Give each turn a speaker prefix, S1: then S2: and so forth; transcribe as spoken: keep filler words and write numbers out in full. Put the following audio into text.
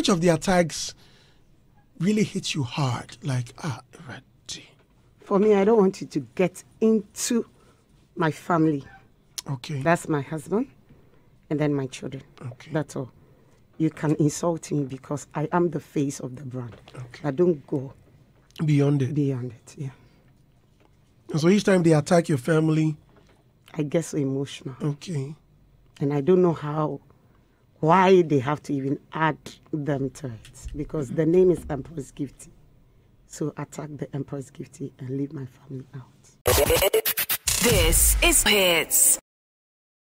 S1: which of the attacks really hits you hard? Like, ah, ready.
S2: For me, I don't want you to get into my family.
S1: Okay.
S2: That's my husband and then my children.
S1: Okay.
S2: That's all. You can insult me because I am the face of the brand.
S1: Okay.
S2: I don't go
S1: beyond it.
S2: Beyond it, yeah.
S1: And so each time they attack your family,
S2: I get so emotional.
S1: Okay.
S2: And I don't know how, why they have to even add them to it. Because the name is Empress Gifty. So attack the Empress Gifty and leave my family out.
S3: This is Hitz.